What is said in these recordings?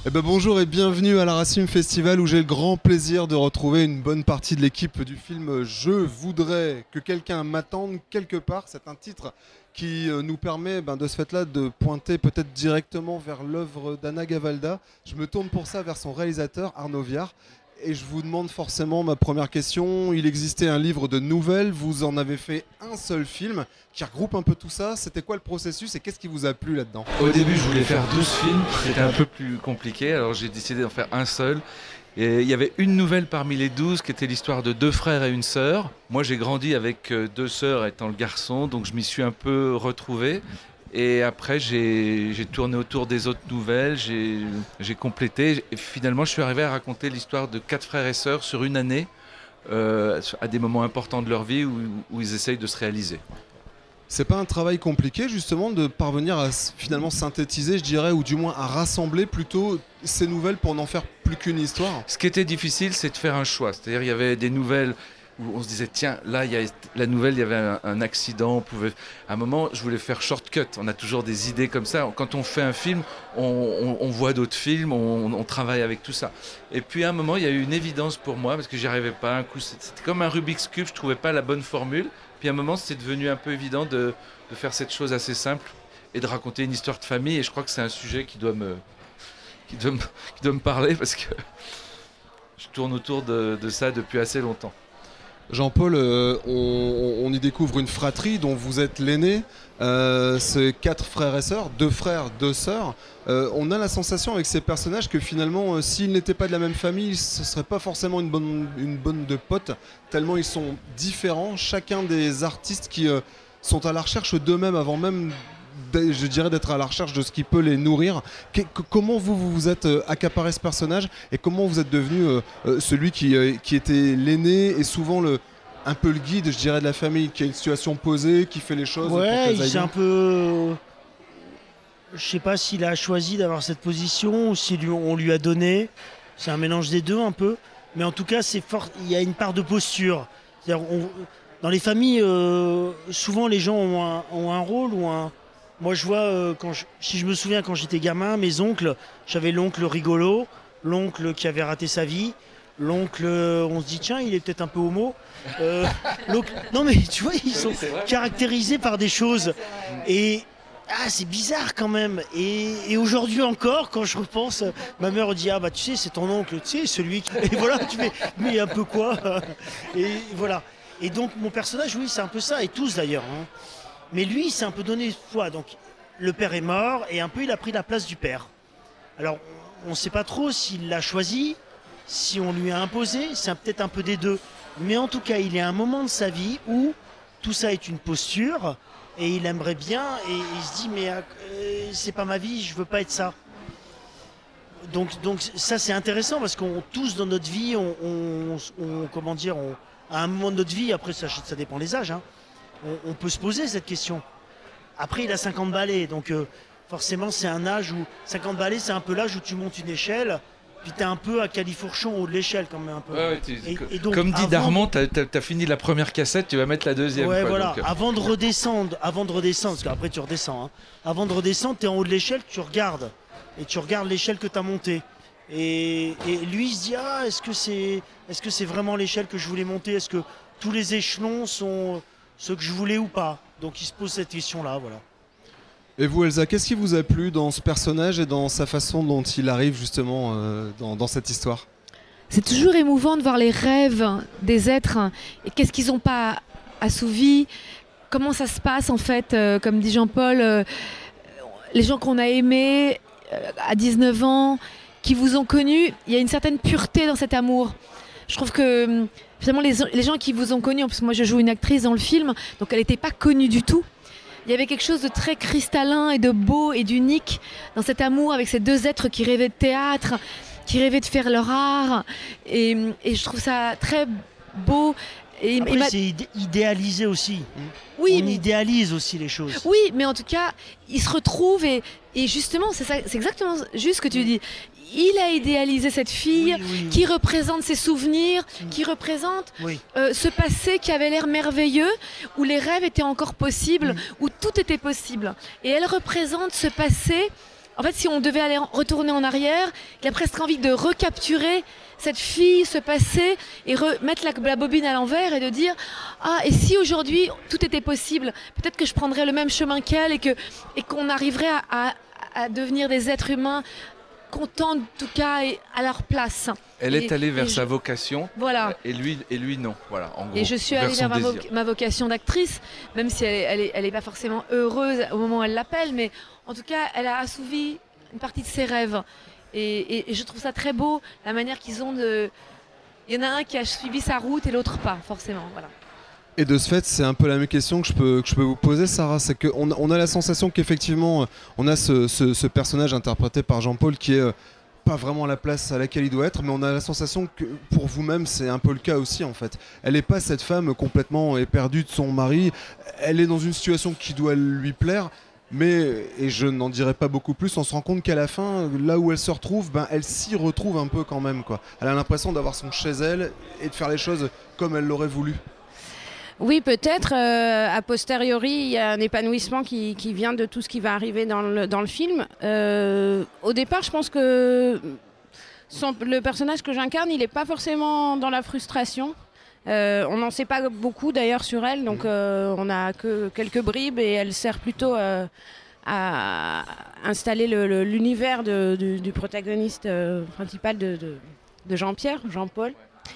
Eh ben bonjour et bienvenue à la Racine Festival où j'ai le grand plaisir de retrouver une bonne partie de l'équipe du film Je voudrais que quelqu'un m'attende quelque part. C'est un titre qui nous permet de ce fait-là de pointer peut-être directement vers l'œuvre d'Anna Gavalda. Je me tourne pour ça vers son réalisateur Arnaud Viard. Et je vous demande forcément ma première question. Il existait un livre de nouvelles, vous en avez fait un seul film qui regroupe un peu tout ça. C'était quoi le processus et qu'est-ce qui vous a plu là-dedans? Au début, je voulais faire 12 films, c'était un peu plus compliqué, alors j'ai décidé d'en faire un seul. Et il y avait une nouvelle parmi les 12 qui était l'histoire de deux frères et une sœur. Moi, j'ai grandi avec deux sœurs étant le garçon, donc je m'y suis un peu retrouvé. Et après, j'ai tourné autour des autres nouvelles, j'ai complété. Et finalement, je suis arrivé à raconter l'histoire de 4 frères et sœurs sur une année, à des moments importants de leur vie où ils essayent de se réaliser. C'est pas un travail compliqué justement de parvenir à finalement synthétiser, je dirais, ou du moins à rassembler plutôt ces nouvelles pour n'en faire plus qu'une histoire? Ce qui était difficile, c'est de faire un choix. C'est-à-dire, il y avait des nouvelles où on se disait, tiens, là, il y a la nouvelle, il y avait un accident, on pouvait... À un moment, je voulais faire shortcut. On a toujours des idées comme ça. Quand on fait un film, on voit d'autres films, on travaille avec tout ça. Et puis, à un moment, il y a eu une évidence pour moi, parce que j'y arrivais pas. Un coup, c'était comme un Rubik's Cube, je trouvais pas la bonne formule. Puis, à un moment, c'est devenu un peu évident de faire cette chose assez simple et de raconter une histoire de famille. Et je crois que c'est un sujet qui doit me parler, parce que je tourne autour de ça depuis assez longtemps. Jean-Paul, on y découvre une fratrie dont vous êtes l'aîné. C'est 4 frères et sœurs, 2 frères, 2 sœurs. On a la sensation avec ces personnages que finalement, s'ils n'étaient pas de la même famille, ce ne serait pas forcément une bonne de potes, tellement ils sont différents. Chacun des artistes qui sont à la recherche d'eux-mêmes avant même, je dirais, d'être à la recherche de ce qui peut les nourrir. Comment vous êtes accaparé ce personnage et comment vous êtes devenu celui qui était l'aîné et souvent un peu le guide, je dirais, de la famille, qui a une situation posée, qui fait les choses? Ouais, c'est un peu... Je sais pas s'il a choisi d'avoir cette position ou si on lui a donné. C'est un mélange des deux un peu. Mais en tout cas, il y a une part de posture. C'est-à-dire, dans les familles, souvent les gens ont un rôle ou un... Moi, je vois, si je me souviens, quand j'étais gamin, mes oncles, j'avais l'oncle rigolo, l'oncle qui avait raté sa vie, l'oncle, on se dit, tiens, il est peut-être un peu homo. Non, mais tu vois, ils sont caractérisés par des choses. Et c'est bizarre quand même. Et aujourd'hui encore, quand je repense, ma mère dit, ah bah tu sais, c'est ton oncle, tu sais, celui qui... Et voilà, tu fais, mais un peu quoi? Et voilà. Et donc, mon personnage, oui, c'est un peu ça, et tous d'ailleurs, hein. Mais lui, il s'est un peu donné foi. Donc, le père est mort et un peu, il a pris la place du père. Alors, on ne sait pas trop s'il l'a choisi, si on lui a imposé, c'est peut-être un peu des deux. Mais en tout cas, il est à un moment de sa vie où tout ça est une posture et il aimerait bien et il se dit, mais c'est pas ma vie, je veux pas être ça. Donc ça, c'est intéressant parce qu'on tous dans notre vie, comment dire, à un moment de notre vie, après ça dépend des âges, hein, on peut se poser cette question. Après, il a 50 balais, donc forcément, c'est un âge où... 50 balais, c'est un peu l'âge où tu montes une échelle, puis tu es un peu à califourchon au haut de l'échelle, quand même, un peu. Ouais, et donc, comme dit Darmon, tu as fini la première cassette, tu vas mettre la deuxième. Ouais, quoi, voilà. Donc... Avant de redescendre, parce qu'après, tu redescends. Hein. Avant de redescendre, tu es en haut de l'échelle, tu regardes. Et tu regardes l'échelle que tu as montée. Et lui, il se dit, est-ce que c'est vraiment l'échelle que je voulais monter? Est-ce que tous les échelons sont... ce que je voulais ou pas. Donc il se pose cette question-là, voilà. Et vous, Elsa, qu'est-ce qui vous a plu dans ce personnage et dans sa façon dont il arrive justement dans cette histoire? C'est toujours émouvant de voir les rêves des êtres et qu'est-ce qu'ils n'ont pas assouvi, comment ça se passe en fait, comme dit Jean-Paul, les gens qu'on a aimés à 19 ans, qui vous ont connus, il y a une certaine pureté dans cet amour. Je trouve que finalement les gens qui vous ont connu, parce que moi je joue une actrice dans le film, donc elle n'était pas connue du tout. Il y avait quelque chose de très cristallin et de beau et d'unique dans cet amour avec ces deux êtres qui rêvaient de théâtre, qui rêvaient de faire leur art. Et je trouve ça très beau. Et c'est idéalisé aussi. Oui, on idéalise aussi les choses. Oui, mais en tout cas, ils se retrouvent et justement, c'est exactement juste ce que tu dis. Il a idéalisé cette fille qui représente ses souvenirs, qui représente ce passé qui avait l'air merveilleux, où les rêves étaient encore possibles, où tout était possible. Et elle représente ce passé En fait, si on devait aller retourner en arrière, il a presque envie de recapturer cette fille, ce passé, et remettre la bobine à l'envers et de dire « Ah, et si aujourd'hui tout était possible, peut-être que je prendrais le même chemin qu'elle et qu'on arriverait à devenir des êtres humains contents, en tout cas, et à leur place. » Elle est allée vers sa vocation, voilà. Et lui non. Voilà, en gros, et je suis allée vers ma vocation d'actrice, même si elle est pas forcément heureuse au moment où elle l'appelle, mais en tout cas, elle a assouvi une partie de ses rêves. Et je trouve ça très beau, la manière qu'ils ont de... Il y en a un qui a suivi sa route et l'autre pas, forcément. Voilà. Et de ce fait, c'est un peu la même question que je peux vous poser, Sarah. C'est qu'on a la sensation qu'effectivement, on a ce personnage interprété par Jean-Paul qui est pas vraiment à la place à laquelle il doit être, mais on a la sensation que pour vous-même, c'est un peu le cas aussi, en fait. Elle n'est pas cette femme complètement éperdue de son mari. Elle est dans une situation qui doit lui plaire. Mais, et je n'en dirai pas beaucoup plus, on se rend compte qu'à la fin, là où elle se retrouve, elle s'y retrouve un peu quand même, quoi. Elle a l'impression d'avoir son chez elle et de faire les choses comme elle l'aurait voulu. Oui, peut-être. A posteriori, il y a un épanouissement qui vient de tout ce qui va arriver dans le film. Au départ, je pense que le personnage que j'incarne, il n'est pas forcément dans la frustration. On n'en sait pas beaucoup d'ailleurs sur elle, donc on n'a que quelques bribes et elle sert plutôt à installer l'univers du protagoniste principal de Jean-Pierre, Jean-Paul.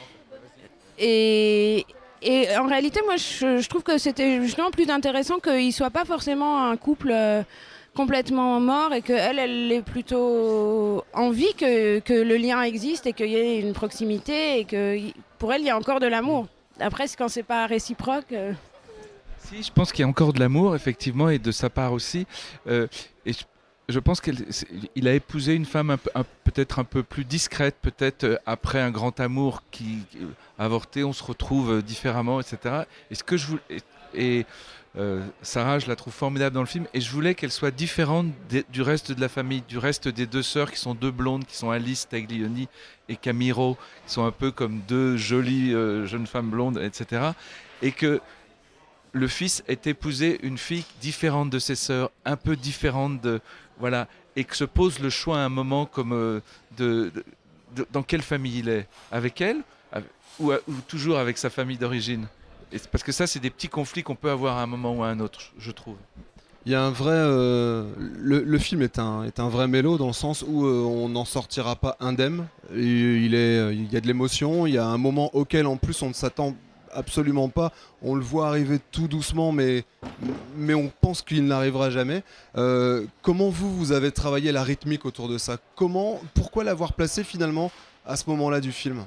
Et en réalité, moi, je trouve que c'était justement plus intéressant qu'il ne soit pas forcément un couple complètement mort et qu'elle ait plutôt envie que le lien existe et qu'il y ait une proximité et que pour elle, il y a encore de l'amour. Après, quand c'est pas réciproque... Si, je pense qu'il y a encore de l'amour, effectivement, et de sa part aussi. Et je pense qu'il a épousé une femme peut-être un peu plus discrète, peut-être après un grand amour qui a avorté, on se retrouve différemment, etc. Et ce que je voulais... Sarah, je la trouve formidable dans le film et je voulais qu'elle soit différente du reste de la famille, du reste des deux sœurs qui sont deux blondes, qui sont Alice Taglioni et Camiro, qui sont un peu comme deux jolies jeunes femmes blondes, etc. Et que le fils ait épousé une fille différente de ses sœurs, un peu différente voilà, et que se pose le choix à un moment comme dans quelle famille il est, avec elle ou toujours avec sa famille d'origine. Parce que ça, c'est des petits conflits qu'on peut avoir à un moment ou à un autre, je trouve. Il y a un vrai... le film est un vrai mélo dans le sens où on n'en sortira pas indemne. Il y a de l'émotion, il y a un moment auquel en plus on ne s'attend absolument pas. On le voit arriver tout doucement, mais on pense qu'il n'arrivera jamais. Comment vous avez travaillé la rythmique autour de ça? Pourquoi l'avoir placé finalement à ce moment-là du film?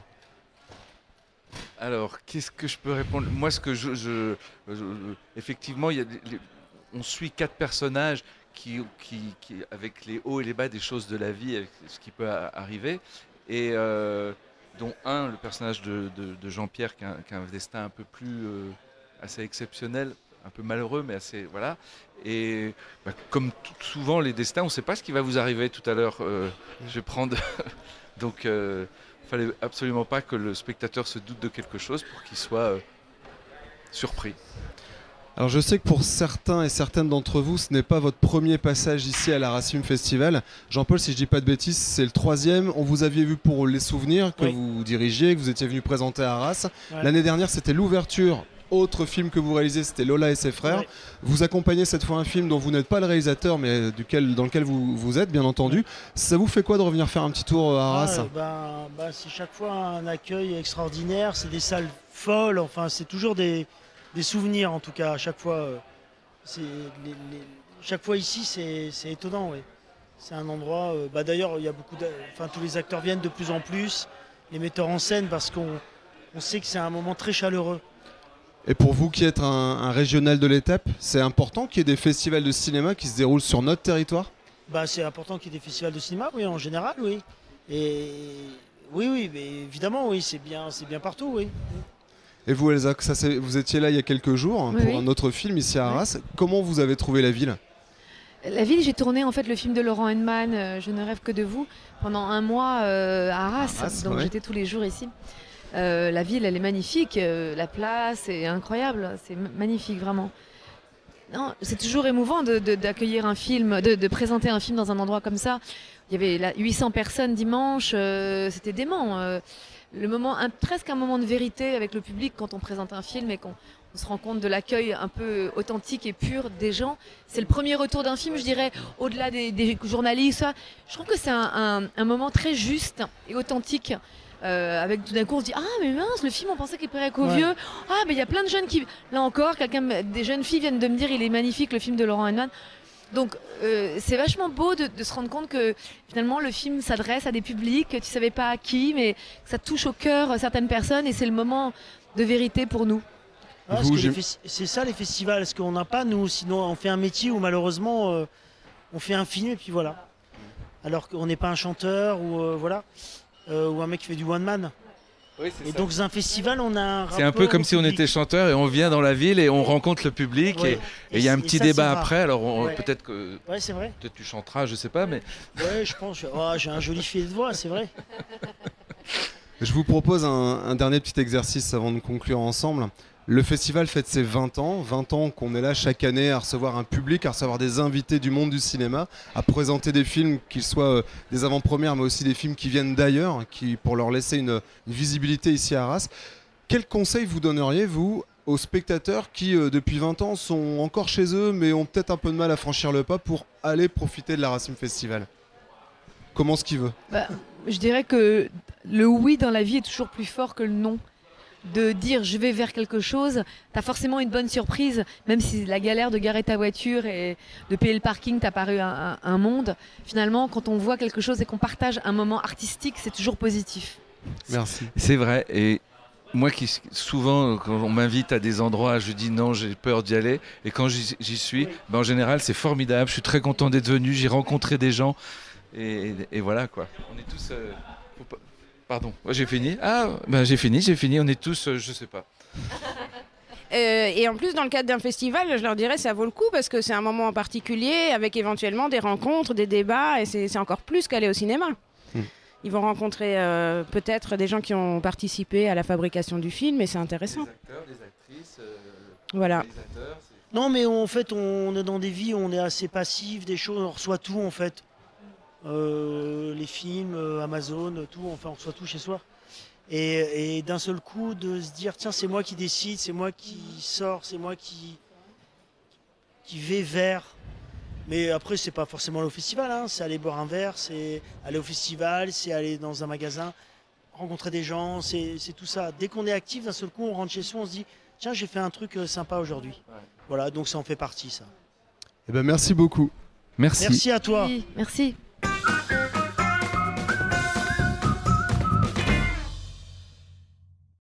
Alors, qu'est-ce que je peux répondre? Moi, effectivement, on suit 4 personnages qui, avec les hauts et les bas des choses de la vie, avec ce qui peut arriver, et dont le personnage de Jean-Pierre, qui a un destin un peu plus assez exceptionnel, un peu malheureux, mais assez... Voilà. Et comme souvent les destins, on ne sait pas ce qui va vous arriver tout à l'heure. Je vais prendre... Donc... Il ne fallait absolument pas que le spectateur se doute de quelque chose pour qu'il soit surpris. Alors je sais que pour certains et certaines d'entre vous, ce n'est pas votre premier passage ici à l'Arras Film Festival. Jean-Paul, si je ne dis pas de bêtises, c'est le 3e. On vous aviez vu pour Les Souvenirs, que vous dirigiez, que vous étiez venu présenter à Arras. Ouais. L'année dernière, c'était l'ouverture. Autre film que vous réalisez, c'était Lola et ses frères. Ouais. Vous accompagnez cette fois un film dont vous n'êtes pas le réalisateur, mais dans lequel vous êtes, bien entendu. Ouais. Ça vous fait quoi de revenir faire un petit tour à Arras? C'est chaque fois un accueil extraordinaire. C'est des salles folles. Enfin, c'est toujours des souvenirs, en tout cas. À chaque fois, chaque fois ici, c'est étonnant. Ouais. C'est un endroit... d'ailleurs, il y a tous les acteurs viennent de plus en plus. Les metteurs en scène, parce qu'on sait que c'est un moment très chaleureux. Et pour vous qui êtes un régional de l'étape, c'est important qu'il y ait des festivals de cinéma qui se déroulent sur notre territoire? C'est important qu'il y ait des festivals de cinéma, oui, en général, oui. Et oui, mais évidemment, oui, c'est bien partout, oui. Et vous, Elsa, vous étiez là il y a quelques jours pour un autre film ici à Arras. Oui. Comment vous avez trouvé la ville? La ville, j'ai tourné en fait le film de Laurent Henneman, Je ne rêve que de vous, pendant un mois à Arras. Donc j'étais tous les jours ici. La ville, elle est magnifique, la place est incroyable, c'est magnifique vraiment. Non, c'est toujours émouvant d'accueillir un film, de présenter un film dans un endroit comme ça. Il y avait 800 personnes dimanche, c'était dément. Le moment, presque un moment de vérité avec le public quand on présente un film et qu'on se rend compte de l'accueil un peu authentique et pur des gens. C'est le premier retour d'un film, je dirais, au-delà des journalistes. Je trouve que c'est un moment très juste et authentique. Avec tout d'un coup on se dit ah mais mince, le film on pensait qu'il plairait qu'aux vieux. Ah mais il y a plein de jeunes qui, là encore des jeunes filles viennent de me dire il est magnifique le film de Laurent Henman. Donc c'est vachement beau de se rendre compte que finalement le film s'adresse à des publics que tu savais pas à qui, mais que ça touche au cœur certaines personnes et c'est le moment de vérité pour nous. C'est ça les festivals, parce qu'on n'a pas nous, sinon on fait un métier où malheureusement on fait un film et puis voilà. Alors qu'on n'est pas un chanteur ou voilà. Ou un mec qui fait du one man. Oui, et ça. Donc dans un festival on a un rapport. C'est un peu comme si on était chanteur et on vient dans la ville et on rencontre le public et il y a un petit débat après. Alors peut-être que c'est vrai. Peut-être tu chanteras, je sais pas, mais. Ouais, je pense. J'ai un joli filet de voix, c'est vrai. Je vous propose un dernier petit exercice avant de conclure ensemble. Le festival fête ses 20 ans qu'on est là chaque année à recevoir un public, à recevoir des invités du monde du cinéma, à présenter des films, qu'ils soient des avant-premières, mais aussi des films qui viennent d'ailleurs, pour leur laisser une visibilité ici à Arras. Quel conseil vous donneriez, vous, aux spectateurs qui, depuis 20 ans, sont encore chez eux, mais ont peut-être un peu de mal à franchir le pas pour aller profiter de l'Arras Film Festival? Commence qui veut. Je dirais que le oui dans la vie est toujours plus fort que le non. De dire je vais vers quelque chose, t'as forcément une bonne surprise, même si la galère de garer ta voiture et de payer le parking t'a paru un monde. Finalement, quand on voit quelque chose et qu'on partage un moment artistique, c'est toujours positif. Merci. C'est vrai. Et moi qui souvent, quand on m'invite à des endroits, je dis non, j'ai peur d'y aller. Et quand j'y suis, en général, c'est formidable. Je suis très content d'être venu. J'ai rencontré des gens. Et voilà quoi. On est tous... Pardon, j'ai fini. J'ai fini. On est tous, je sais pas. Et en plus, dans le cadre d'un festival, je leur dirais ça vaut le coup parce que c'est un moment en particulier avec éventuellement des rencontres, des débats et c'est encore plus qu'aller au cinéma. Ils vont rencontrer peut-être des gens qui ont participé à la fabrication du film et c'est intéressant. Des acteurs, des actrices, voilà. Des réalisateurs. Non mais en fait on est dans des vies où on est assez passif, des choses, on reçoit tout en fait. Les films, Amazon, tout, enfin on reçoit tout chez soi. Et d'un seul coup de se dire tiens c'est moi qui décide, c'est moi qui sors, c'est moi qui vais vers. Mais après c'est pas forcément aller au festival, hein. C'est aller boire un verre, c'est aller au festival, c'est aller dans un magasin, rencontrer des gens, c'est tout ça. Dès qu'on est actif, d'un seul coup on rentre chez soi, on se dit tiens j'ai fait un truc sympa aujourd'hui. Ouais. Voilà, donc ça en fait partie ça. Eh ben merci beaucoup. Merci. Merci à toi. Oui, merci.